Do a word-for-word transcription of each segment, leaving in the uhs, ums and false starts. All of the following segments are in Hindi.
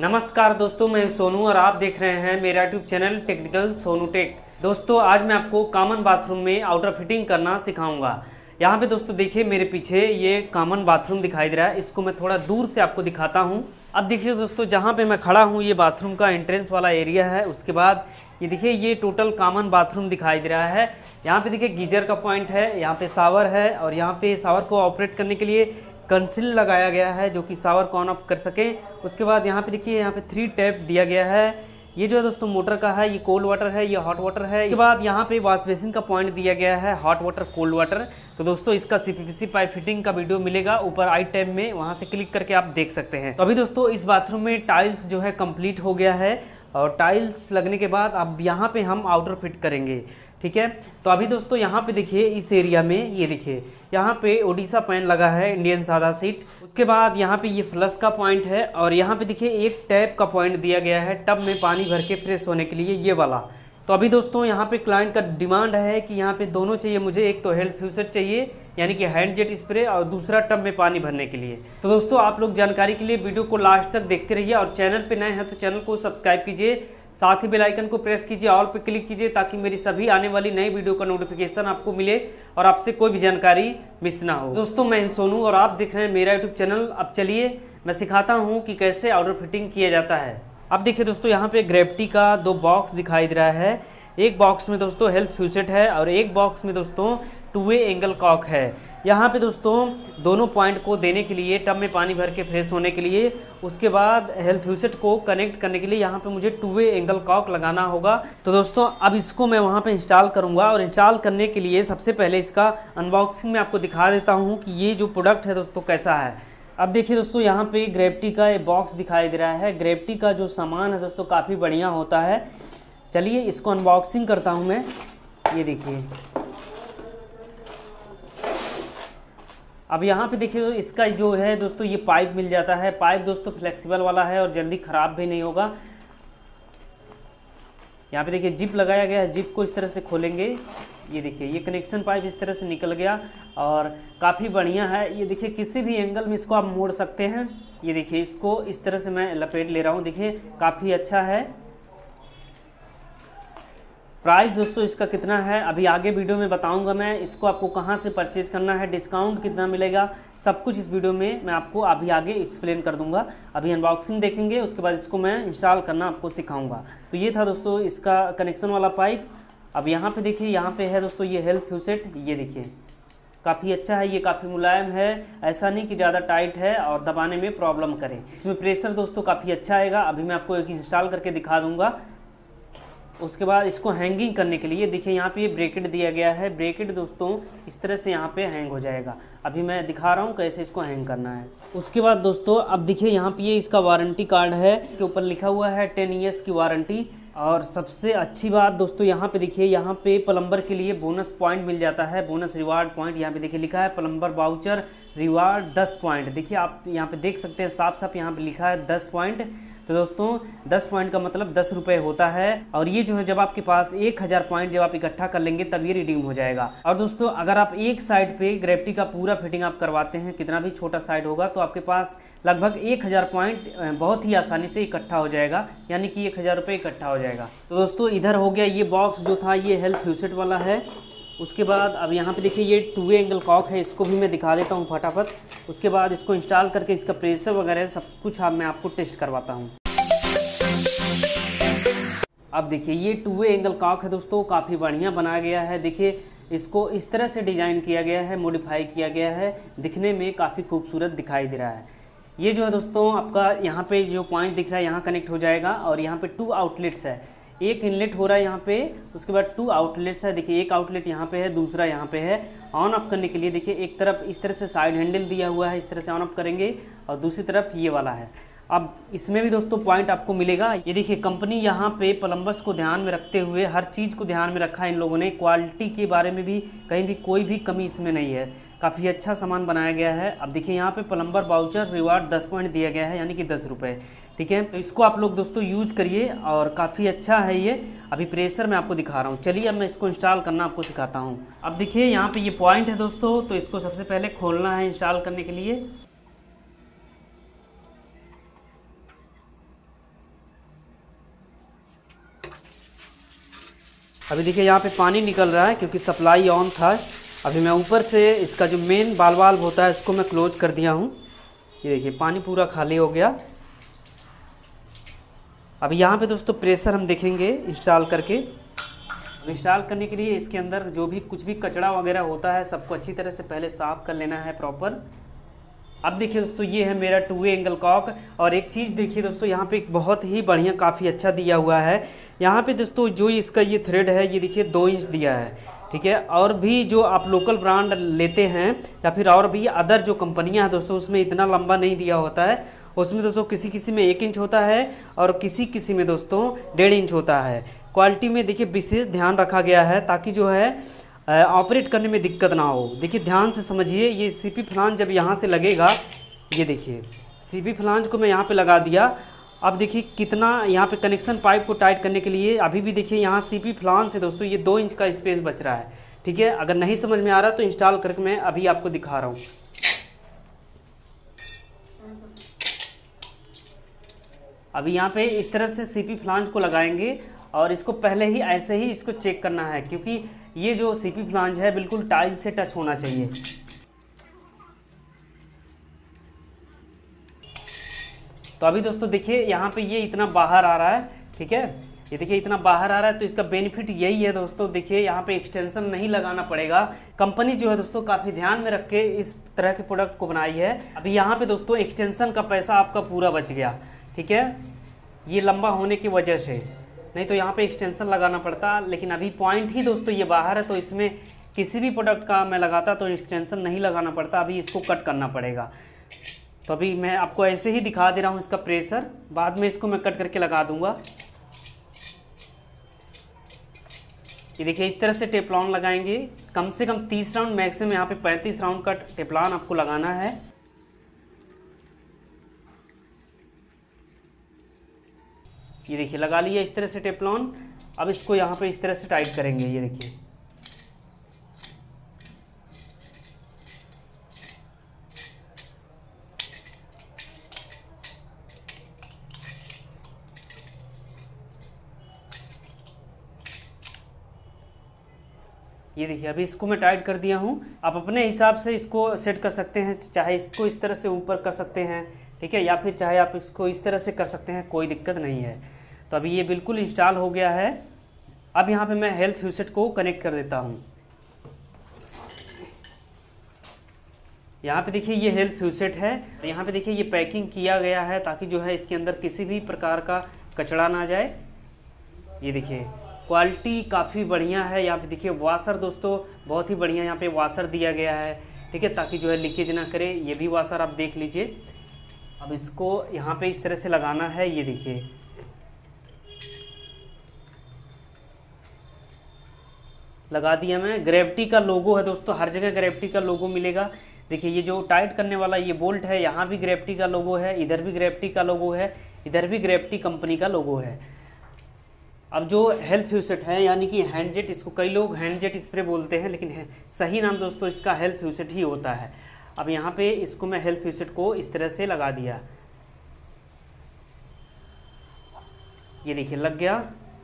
नमस्कार दोस्तों, मैं सोनू और आप देख रहे हैं मेरा YouTube channel technical Sonu tech. दोस्तों आज मैं आपको कॉमन बाथरूम में आउटर फिटिंग करना सिखाऊंगा। यहाँ पे दोस्तों देखिए मेरे पीछे ये कॉमन बाथरूम दिखाई दे रहा है, इसको मैं थोड़ा दूर से आपको दिखाता हूँ। अब देखिए दोस्तों जहाँ पे मैं खड़ा हूँ ये बाथरूम का एंट्रेंस वाला एरिया है। उसके बाद ये देखिए ये टोटल कॉमन बाथरूम दिखाई दे रहा है। यहाँ पे देखिए गीजर का पॉइंट है, यहाँ पे शावर है और यहाँ पे शावर को ऑपरेट करने के लिए कंसील लगाया गया है जो कि शावर को ऑन ऑफ कर सके। उसके बाद यहाँ पे देखिए यहाँ पे थ्री टैप दिया गया है। ये जो है दोस्तों मोटर का है, ये कोल्ड वाटर है, ये हॉट वाटर है। इसके बाद यहाँ पे वॉश बेसिन का पॉइंट दिया गया है, हॉट वाटर कोल्ड वाटर। तो दोस्तों इसका सीपीवीसी पाइप फिटिंग का वीडियो मिलेगा ऊपर आई टैब में, वहाँ से क्लिक करके आप देख सकते हैं। तो अभी दोस्तों इस बाथरूम में टाइल्स जो है कंप्लीट हो गया है और टाइल्स लगने के बाद अब यहाँ पे हम आउटर फिट करेंगे, ठीक है। तो अभी दोस्तों यहाँ पे देखिए इस एरिया में ये देखिए यहाँ पे ओडिशा पैन लगा है, इंडियन सादा सीट। उसके बाद यहाँ पे ये फ्लश का पॉइंट है और यहाँ पे देखिए एक टैप का पॉइंट दिया गया है टब में पानी भर के फ्रेश होने के लिए, ये वाला। तो अभी दोस्तों यहाँ पे क्लाइंट का डिमांड है कि यहाँ पे दोनों चाहिए मुझे, एक तो हेल्थ फ्यूचर चाहिए यानी कि हैंड जेट स्प्रे और दूसरा टब में पानी भरने के लिए। तो दोस्तों आप लोग जानकारी के लिए वीडियो को लास्ट तक देखते रहिए और चैनल पे नए हैं तो चैनल को सब्सक्राइब कीजिए, साथ ही बेल आइकन को प्रेस कीजिए, ऑल पे क्लिक कीजिए ताकि मेरी सभी आने वाली नई वीडियो का नोटिफिकेशन आपको मिले और आपसे कोई भी जानकारी मिस ना हो। दोस्तों मैं सोनू और आप देख रहे हैं मेरा यूट्यूब चैनल। अब चलिए मैं सिखाता हूँ कि कैसे आउटर फिटिंग किया जाता है। अब देखिए दोस्तों यहाँ पे ग्रेविटी का दो बॉक्स दिखाई दे रहा है। एक बॉक्स में दोस्तों हेल्थ फ्यूसेट है और एक बॉक्स में दोस्तों टू वे एंगल कॉक है। यहाँ पे दोस्तों दोनों पॉइंट को देने के लिए टब में पानी भर के फ्रेश होने के लिए, उसके बाद हेल्थ फ्यूसेट को कनेक्ट करने के लिए यहाँ पे मुझे टू वे एंगल कॉक लगाना होगा। तो दोस्तों अब इसको मैं वहाँ पे इंस्टॉल करूँगा और इंस्टॉल करने के लिए सबसे पहले इसका अनबॉक्सिंग में आपको दिखा देता हूँ कि ये जो प्रोडक्ट है दोस्तों कैसा है। अब देखिए दोस्तों यहाँ पे ग्रेविटी का ये बॉक्स दिखाई दे रहा है। ग्रेविटी का जो सामान है दोस्तों काफ़ी बढ़िया होता है। चलिए इसको अनबॉक्सिंग करता हूँ मैं। ये देखिए अब यहाँ पे देखिए इसका जो है दोस्तों ये पाइप मिल जाता है। पाइप दोस्तों फ्लेक्सिबल वाला है और जल्दी ख़राब भी नहीं होगा। यहाँ पे देखिए जिप लगाया गया है, जिप को इस तरह से खोलेंगे, ये देखिए ये कनेक्शन पाइप इस तरह से निकल गया और काफ़ी बढ़िया है। ये देखिए किसी भी एंगल में इसको आप मोड़ सकते हैं। ये देखिए इसको इस तरह से मैं लपेट ले रहा हूँ, देखिए काफ़ी अच्छा है। प्राइस दोस्तों इसका कितना है अभी आगे वीडियो में बताऊंगा मैं। इसको आपको कहां से परचेज करना है, डिस्काउंट कितना मिलेगा, सब कुछ इस वीडियो में मैं आपको अभी आगे एक्सप्लेन कर दूंगा। अभी अनबॉक्सिंग देखेंगे, उसके बाद इसको मैं इंस्टॉल करना आपको सिखाऊंगा। तो ये था दोस्तों इसका कनेक्शन वाला पाइप। अब यहाँ पे देखिए यहाँ पे है दोस्तों ये हेल्थ फ्यूसेट, ये देखिए काफ़ी अच्छा है, ये काफ़ी मुलायम है, ऐसा नहीं कि ज़्यादा टाइट है और दबाने में प्रॉब्लम करे। इसमें प्रेशर दोस्तों काफ़ी अच्छा आएगा। अभी मैं आपको एक इंस्टॉल करके दिखा दूँगा। उसके बाद इसको हैंगिंग करने के लिए देखिए यहाँ पे ये ब्रेकेट दिया गया है। ब्रेकेट दोस्तों इस तरह से यहाँ पे हैंग हो जाएगा। अभी मैं दिखा रहा हूँ कैसे इसको हैंग करना है। उसके बाद दोस्तों अब देखिए यहाँ पे ये इसका वारंटी कार्ड है, इसके ऊपर लिखा हुआ है टेन ईयर्स की वारंटी। और सबसे अच्छी बात दोस्तों यहाँ पे देखिए यहाँ पे प्लम्बर के लिए बोनस पॉइंट मिल जाता है, बोनस रिवार्ड पॉइंट। यहाँ पे देखिए लिखा है प्लम्बर वाउचर रिवार्ड दस पॉइंट। देखिए आप यहाँ पे देख सकते हैं साफ साफ यहाँ पे लिखा है दस पॉइंट। तो दोस्तों दस पॉइंट का मतलब दस रुपये होता है और ये जो है जब आपके पास एक हज़ार पॉइंट जब आप इकट्ठा कर लेंगे तब ये रिडीम हो जाएगा। और दोस्तों अगर आप एक साइड पे ग्रेविटी का पूरा फिटिंग आप करवाते हैं, कितना भी छोटा साइड होगा, तो आपके पास लगभग एक हज़ार पॉइंट बहुत ही आसानी से इकट्ठा हो जाएगा, यानी कि एक हज़ार रुपये इकट्ठा हो जाएगा। तो दोस्तों इधर हो गया ये बॉक्स जो था ये हेल्थ फ्यूसेट वाला है। उसके बाद अब यहाँ पे देखिए ये टू वे एंगल कॉक है, इसको भी मैं दिखा देता हूँ फटाफट। उसके बाद इसको इंस्टॉल करके इसका प्रेशर वगैरह सब कुछ अब मैं आपको टेस्ट करवाता हूँ। अब देखिए ये टू वे एंगल कॉक है दोस्तों, काफ़ी बढ़िया बनाया गया है। देखिए इसको इस तरह से डिज़ाइन किया गया है, मॉडिफाई किया गया है, दिखने में काफ़ी खूबसूरत दिखाई दे रहा है। ये जो है दोस्तों आपका यहाँ पे जो पॉइंट दिख रहा है यहाँ कनेक्ट हो जाएगा और यहाँ पे टू आउटलेट्स है, एक इनलेट हो रहा है यहाँ पे, उसके बाद टू आउटलेट्स है। देखिए एक आउटलेट यहाँ पे है, दूसरा यहाँ पे है। ऑन ऑफ करने के लिए देखिए एक तरफ इस तरह से साइड हैंडल दिया हुआ है, इस तरह से ऑन ऑफ करेंगे और दूसरी तरफ ये वाला है। अब इसमें भी दोस्तों पॉइंट आपको मिलेगा। ये देखिए कंपनी यहाँ पे प्लम्बर्स को ध्यान में रखते हुए हर चीज़ को ध्यान में रखा है इन लोगों ने। क्वालिटी के बारे में भी कहीं भी कोई भी कमी इसमें नहीं है, काफ़ी अच्छा सामान बनाया गया है। अब देखिए यहाँ पे प्लम्बर वाउचर रिवार्ड दस पॉइंट दिया गया है, यानी कि दस रुपये, ठीक है। तो इसको आप लोग दोस्तों यूज करिए और काफ़ी अच्छा है ये। अभी प्रेशर मैं आपको दिखा रहा हूँ, चलिए अब मैं इसको इंस्टॉल करना आपको सिखाता हूँ। अब देखिए यहाँ पे ये पॉइंट है दोस्तों, तो इसको सबसे पहले खोलना है इंस्टॉल करने के लिए। अभी देखिए यहाँ पे पानी निकल रहा है क्योंकि सप्लाई ऑन था। अभी मैं ऊपर से इसका जो मेन बाल वाल्व होता है इसको मैं क्लोज कर दिया हूँ। ये देखिए पानी पूरा खाली हो गया। अभी यहाँ पे दोस्तों प्रेशर हम देखेंगे इंस्टॉल करके। इंस्टॉल करने के लिए इसके अंदर जो भी कुछ भी कचरा वगैरह होता है सबको अच्छी तरह से पहले साफ़ कर लेना है प्रॉपर। अब देखिए दोस्तों ये है मेरा टू वे एंगल कॉक। और एक चीज़ देखिए दोस्तों यहाँ पे एक बहुत ही बढ़िया काफ़ी अच्छा दिया हुआ है। यहाँ पे दोस्तों जो इसका ये थ्रेड है ये देखिए दो इंच दिया है, ठीक है। और भी जो आप लोकल ब्रांड लेते हैं या फिर और भी अदर जो कंपनियाँ हैं दोस्तों उसमें इतना लंबा नहीं दिया होता है। उसमें दोस्तों किसी किसी में एक इंच होता है और किसी किसी में दोस्तों डेढ़ इंच होता है। क्वालिटी में देखिए विशेष ध्यान रखा गया है ताकि जो है ऑपरेट करने में दिक्कत ना हो। देखिए ध्यान से समझिए, ये सीपी फ्लांज जब यहाँ से लगेगा, ये देखिए सीपी फ्लांज को मैं यहाँ पे लगा दिया। अब देखिए कितना यहाँ पे कनेक्शन पाइप को टाइट करने के लिए अभी भी देखिए यहाँ सीपी फ्लांज से दोस्तों ये दो इंच का स्पेस बच रहा है, ठीक है। अगर नहीं समझ में आ रहा तो इंस्टॉल करके मैं अभी आपको दिखा रहा हूँ। अभी यहाँ पे इस तरह से सीपी फ्लांज को लगाएंगे और इसको पहले ही ऐसे ही इसको चेक करना है क्योंकि ये जो सीपी फ्लांज है बिल्कुल टाइल से टच होना चाहिए। तो अभी दोस्तों देखिए यहाँ पे ये इतना बाहर आ रहा है, ठीक है। ये देखिए इतना बाहर आ रहा है तो इसका बेनिफिट यही है दोस्तों। देखिए यहाँ पे एक्सटेंशन नहीं लगाना पड़ेगा। कंपनी जो है दोस्तों काफ़ी ध्यान में रख के इस तरह के प्रोडक्ट को बनाई है। अभी यहाँ पे दोस्तों एक्सटेंशन का पैसा आपका पूरा बच गया, ठीक है, ये लंबा होने की वजह से। नहीं तो यहाँ पे एक्सटेंशन लगाना पड़ता, लेकिन अभी पॉइंट ही दोस्तों ये बाहर है तो इसमें किसी भी प्रोडक्ट का मैं लगाता तो एक्सटेंशन नहीं लगाना पड़ता। अभी इसको कट करना पड़ेगा। तो अभी मैं आपको ऐसे ही दिखा दे रहा हूँ इसका प्रेशर, बाद में इसको मैं कट करके लगा दूंगा। ये देखिए इस तरह से टेफ्लॉन लगाएंगे, कम से कम तीस राउंड, मैक्सिमम यहाँ पे पैंतीस राउंड का टेफ्लॉन आपको लगाना है। ये देखिए लगा लिया इस तरह से टेफ्लॉन। अब इसको यहाँ पे इस तरह से टाइट करेंगे। ये देखिए ये देखिए अभी इसको मैं टाइट कर दिया हूँ। आप अपने हिसाब से इसको सेट कर सकते हैं, चाहे इसको इस तरह से ऊपर कर सकते हैं, ठीक है, या फिर चाहे आप इसको इस तरह से कर सकते हैं, कोई दिक्कत नहीं है। तो अभी ये बिल्कुल इंस्टॉल हो गया है। अब यहाँ पे मैं हेल्थ फ्यूसेट को कनेक्ट कर देता हूँ। यहाँ पे देखिए ये हेल्थ फ्यूसेट है। यहाँ पे देखिए ये पैकिंग किया गया है ताकि जो है इसके अंदर किसी भी प्रकार का कचरा ना जाए। ये देखिए क्वालिटी काफ़ी बढ़िया है। यहाँ पे देखिए वाशर दोस्तों बहुत ही बढ़िया यहाँ पे वाशर दिया गया है, ठीक है, ताकि जो है लीकेज ना करे। ये भी वाशर आप देख लीजिए। अब इसको यहाँ पे इस तरह से लगाना है। ये देखिए लगा दिया मैं। ग्रेविटी का लोगो है दोस्तों, हर जगह ग्रेविटी का लोगो मिलेगा। देखिए ये जो टाइट करने वाला ये बोल्ट है, यहाँ भी ग्रेविटी का लोगो है, इधर भी ग्रेविटी का लोगो है, इधर भी ग्रेविटी कंपनी का लोगो है। अब जो हेल्थ फ्यूसेट है यानी कि हैंड जेट, इसको कई लोग हैंड जेट स्प्रे बोलते हैं, लेकिन सही नाम दोस्तों इसका हेल्थ फ्यूसेट ही होता है। अब यहाँ पे इसको मैं हेल्थ फ्यूसेट को इस तरह से लगा दिया। ये देखिए लग गया।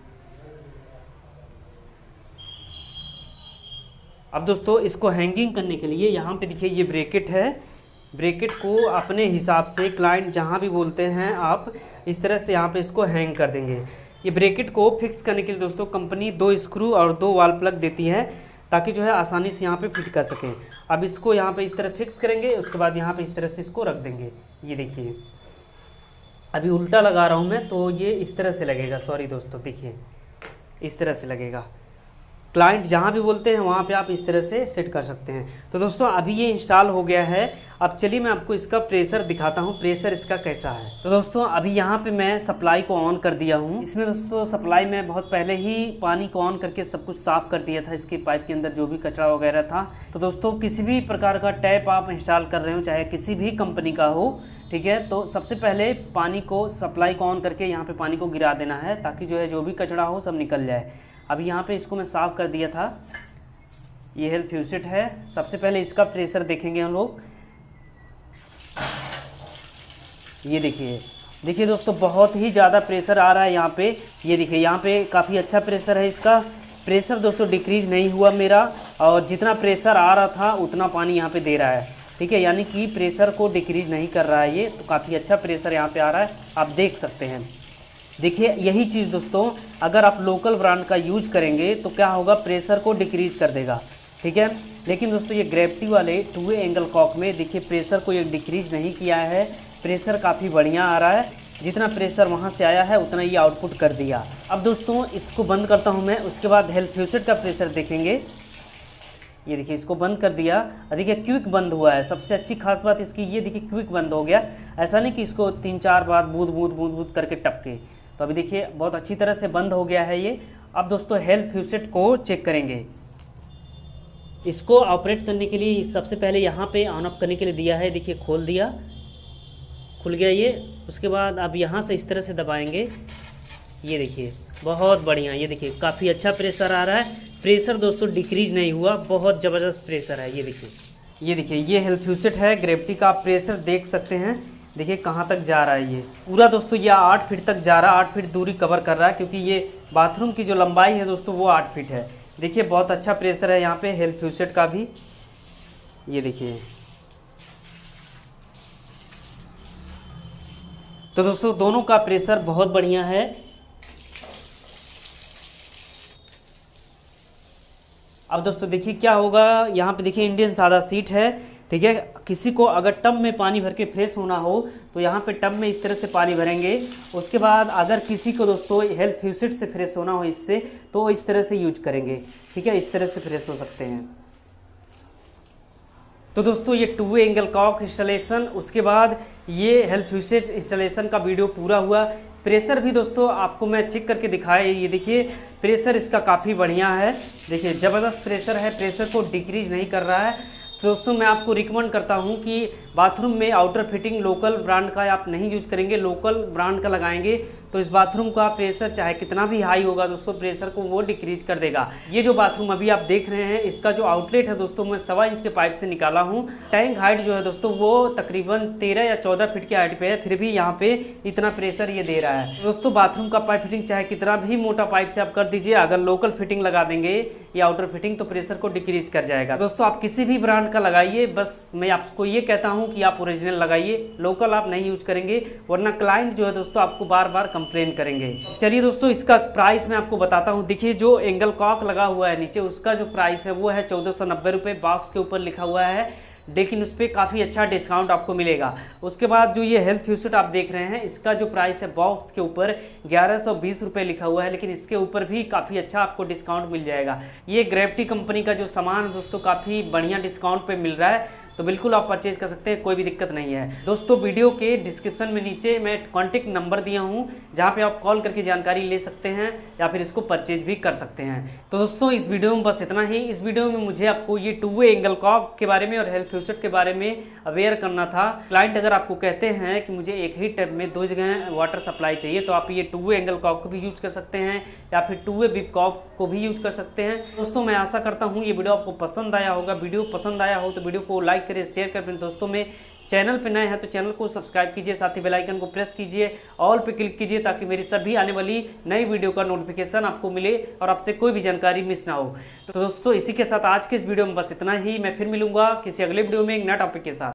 अब दोस्तों इसको हैंगिंग करने के लिए यहाँ पे देखिए ये ब्रैकेट है। ब्रैकेट को अपने हिसाब से क्लाइंट जहाँ भी बोलते हैं आप इस तरह से यहाँ पे इसको हैंग कर देंगे। ये ब्रैकेट को फिक्स करने के लिए दोस्तों कंपनी दो स्क्रू और दो वाल प्लग देती है ताकि जो है आसानी से यहाँ पे फिट कर सकें। अब इसको यहाँ पे इस तरह फिक्स करेंगे, उसके बाद यहाँ पे इस तरह से इसको रख देंगे। ये देखिए अभी उल्टा लगा रहा हूँ मैं तो ये इस तरह से लगेगा। सॉरी दोस्तों, देखिए इस तरह से लगेगा। क्लाइंट जहाँ भी बोलते हैं वहाँ पे आप इस तरह से सेट कर सकते हैं। तो दोस्तों अभी ये इंस्टॉल हो गया है। अब चलिए मैं आपको इसका प्रेशर दिखाता हूँ, प्रेशर इसका कैसा है। तो दोस्तों अभी यहाँ पे मैं सप्लाई को ऑन कर दिया हूँ। इसमें दोस्तों सप्लाई में बहुत पहले ही पानी को ऑन करके सब कुछ साफ़ कर दिया था, इसके पाइप के अंदर जो भी कचरा वगैरह था। तो दोस्तों किसी भी प्रकार का टैप आप इंस्टॉल कर रहे हो, चाहे किसी भी कंपनी का हो, ठीक है, तो सबसे पहले पानी को सप्लाई को ऑन करके यहाँ पर पानी को गिरा देना है ताकि जो है जो भी कचरा हो सब निकल जाए। अब यहाँ पे इसको मैं साफ़ कर दिया था। ये हेल्थ फ्यूसेट है। सबसे पहले इसका प्रेशर देखेंगे हम लोग। ये देखिए देखिए दोस्तों बहुत ही ज़्यादा प्रेशर आ रहा है यहाँ पे। ये देखिए यहाँ पे काफ़ी अच्छा प्रेशर है इसका, प्रेशर दोस्तों डिक्रीज नहीं हुआ मेरा, और जितना प्रेशर आ रहा था उतना पानी यहाँ पे दे रहा है। ठीक है, यानी कि प्रेशर को डिक्रीज नहीं कर रहा है ये, तो काफ़ी अच्छा प्रेशर यहाँ पे आ रहा है, आप देख सकते हैं। देखिए यही चीज़ दोस्तों अगर आप लोकल ब्रांड का यूज करेंगे तो क्या होगा, प्रेशर को डिक्रीज कर देगा। ठीक है, लेकिन दोस्तों ये ग्रेविटी वाले टू वे एंगल कॉक में देखिए प्रेशर को ये डिक्रीज नहीं किया है, प्रेशर काफ़ी बढ़िया आ रहा है, जितना प्रेशर वहाँ से आया है उतना ये आउटपुट कर दिया। अब दोस्तों इसको बंद करता हूँ मैं, उसके बाद हेल्थ फ्यूसेट का प्रेशर देखेंगे। ये देखिए इसको बंद कर दिया, देखिए क्विक बंद हुआ है। सबसे अच्छी खास बात इसकी ये देखिए क्विक बंद हो गया, ऐसा नहीं कि इसको तीन चार बार बूंद बूंद बूंद बूंद करके टपके। तो अभी देखिए बहुत अच्छी तरह से बंद हो गया है ये। अब दोस्तों हेल्थ फ्यूसेट को चेक करेंगे। इसको ऑपरेट करने के लिए सबसे पहले यहाँ पे ऑन ऑफ करने के लिए दिया है, देखिए खोल दिया, खुल गया ये। उसके बाद अब यहाँ से इस तरह से दबाएंगे, ये देखिए बहुत बढ़िया, ये देखिए काफ़ी अच्छा प्रेशर आ रहा है। प्रेशर दोस्तों डिक्रीज नहीं हुआ, बहुत ज़बरदस्त प्रेशर है। ये देखिए ये देखिए ये हेल्थ फ्यूसेट है ग्रेविटी का, आप प्रेशर देख सकते हैं। देखिए कहाँ तक जा रहा है ये पूरा दोस्तों, ये आठ फीट तक जा रहा है, आठ फीट दूरी कवर कर रहा है, क्योंकि ये बाथरूम की जो लंबाई है दोस्तों वो आठ फीट है। देखिए बहुत अच्छा प्रेशर है यहाँ पे हेल्थ फ्यूसेट का भी। ये देखिए तो दोस्तों दोनों का प्रेशर बहुत बढ़िया है। अब दोस्तों देखिए क्या होगा, यहाँ पे देखिए इंडियन सादा सीट है। ठीक है, किसी को अगर टब में पानी भर के फ्रेश होना हो तो यहाँ पे टब में इस तरह से पानी भरेंगे। उसके बाद अगर किसी को दोस्तों हेल्थ फ्यूसेट से फ्रेश होना हो इससे, तो इस तरह से यूज करेंगे। ठीक है, इस तरह से फ्रेश हो सकते हैं। तो दोस्तों ये two way angle cock installation, उसके बाद ये हेल्थ फ्यूसेट इंस्टॉलेशन का वीडियो पूरा हुआ। प्रेशर भी दोस्तों आपको मैं चेक करके दिखाया, ये देखिए प्रेशर इसका काफ़ी बढ़िया है। देखिए ज़बरदस्त प्रेशर है, प्रेशर को डिक्रीज नहीं कर रहा है। तो दोस्तों मैं आपको रिकमेंड करता हूं कि बाथरूम में आउटर फिटिंग लोकल ब्रांड का आप नहीं यूज करेंगे, लोकल ब्रांड का लगाएंगे तो इस बाथरूम का प्रेशर चाहे कितना भी हाई होगा दोस्तों, प्रेशर को वो डिक्रीज कर देगा। ये जो बाथरूम अभी आप देख रहे हैं, इसका जो आउटलेट है दोस्तों मैं सवा इंच के पाइप से निकाला हूँ। टैंक हाइट जो है दोस्तों वो तकरीबन तेरह या चौदह फीट की हाइट पे है, फिर भी यहाँ पे इतना प्रेशर ये दे रहा है। दोस्तों बाथरूम का पाइप फिटिंग चाहे कितना भी मोटा पाइप से आप कर दीजिए, अगर लोकल फिटिंग लगा देंगे या आउटर फिटिंग तो प्रेशर को डिक्रीज कर जाएगा। दोस्तों आप किसी भी ब्रांड का लगाइए, बस मैं आपको ये कहता हूँ कि आप ओरिजिनल लगाइए, लोकल आप नहीं यूज करेंगे, वरना क्लाइंट जो है दोस्तों आपको बार बार कंप्लेन करेंगे। चलिए दोस्तों इसका प्राइस मैं आपको बताता हूँ। देखिए जो एंगल कॉक लगा हुआ है नीचे, उसका जो प्राइस है वो है चौदह सौ नब्बे रुपये, बॉक्स के ऊपर लिखा हुआ है, लेकिन उस पर काफ़ी अच्छा डिस्काउंट आपको मिलेगा। उसके बाद जो ये हेल्थ फ्यूसेट आप देख रहे हैं, इसका जो प्राइस है बॉक्स के ऊपर ग्यारह सौ बीस रुपये लिखा हुआ है, लेकिन इसके ऊपर भी काफ़ी अच्छा आपको डिस्काउंट मिल जाएगा। ये ग्रेविटी कंपनी का जो सामान है दोस्तों काफ़ी बढ़िया डिस्काउंट पे मिल रहा है, तो बिल्कुल आप परचेज कर सकते हैं, कोई भी दिक्कत नहीं है। दोस्तों वीडियो के डिस्क्रिप्शन में नीचे मैं कॉन्टेक्ट नंबर दिया हूं, जहां पे आप कॉल करके जानकारी ले सकते हैं या फिर इसको परचेज भी कर सकते हैं। तो दोस्तों इस वीडियो में बस इतना ही। इस वीडियो में मुझे आपको ये टू वे एंगल कॉक के बारे में और हेल्थ फ्यूसेट के बारे में अवेयर करना था। क्लाइंट अगर आपको कहते हैं कि मुझे एक ही टब में दो जगह वाटर सप्लाई चाहिए, तो आप ये टू वे एंगल कॉक को भी यूज कर सकते हैं या फिर टू वे बिप कॉक को भी यूज कर सकते हैं। दोस्तों मैं आशा करता हूँ ये वीडियो आपको पसंद आया होगा। वीडियो पसंद आया हो तो वीडियो को लाइक करें, शेयर करें दोस्तों में। चैनल पे नए हैं तो चैनल को सब्सक्राइब कीजिए, साथ ही बेल आइकन को प्रेस कीजिए, ऑल पे क्लिक कीजिए, ताकि मेरी सभी आने वाली नई वीडियो का नोटिफिकेशन आपको मिले और आपसे कोई भी जानकारी मिस ना हो। तो दोस्तों इसी के साथ आज के इस वीडियो में बस इतना ही। मैं फिर मिलूंगा किसी अगले वीडियो में एक नया टॉपिक के साथ।